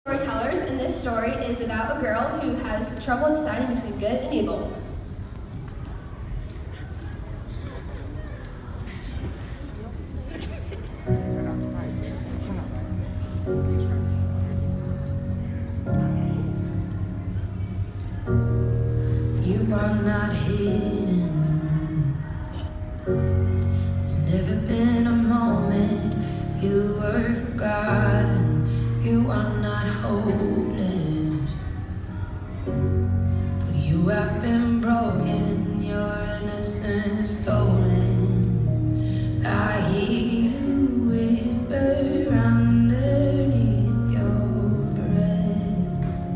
Storytellers, and this story is about a girl who has trouble deciding between good and evil. You are not hidden. There's never been a moment you were forgotten. You are not hopeless, but you have been broken, your innocence stolen. I hear you whisper underneath your breath.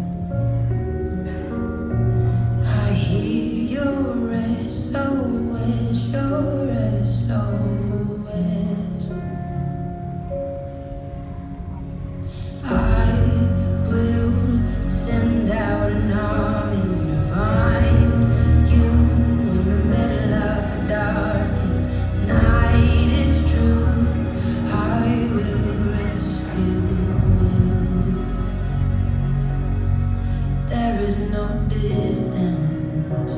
I hear your SOS, your SOS. I will send out an army to find you in the middle of the darkest night. It's true, I will rescue you. There is no distance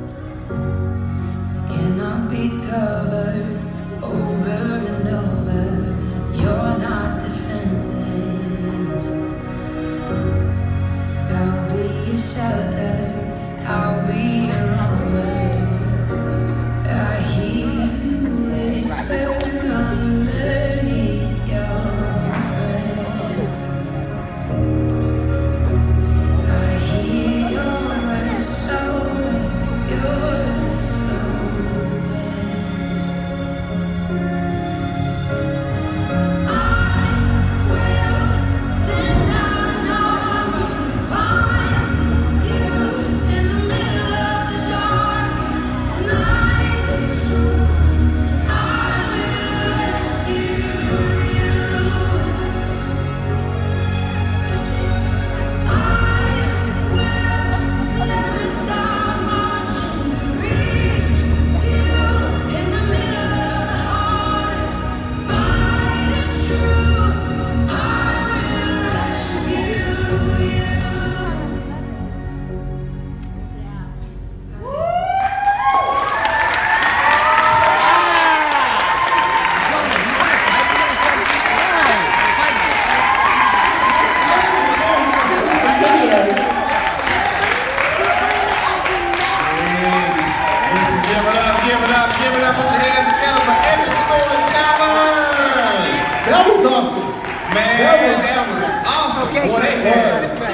that cannot be covered over and over. You're not defenseless. I'll be your shelter, I'll be your armor. I hear you whisper underneath your breath. I hear your SOS, your SOS. I will send out an army to find you in the middle of the darkest night. It's true, I will rescue you. I will never stop marching to reach you in the middle of the hardest fight. It's true, I will rescue you. Listen, give it up, give it up, give it up. Put your hands together for Epic Storytellers. That was awesome. Man, that was awesome. Boy, they had